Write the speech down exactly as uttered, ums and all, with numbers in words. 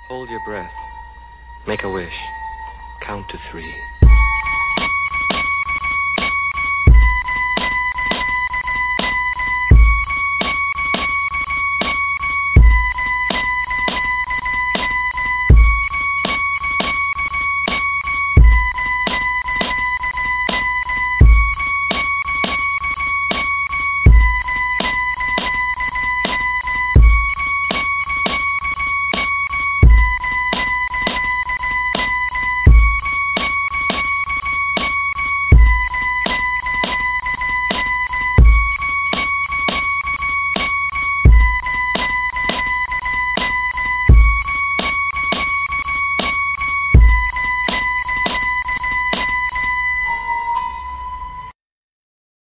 Hold your breath. Make a wish. Count to three.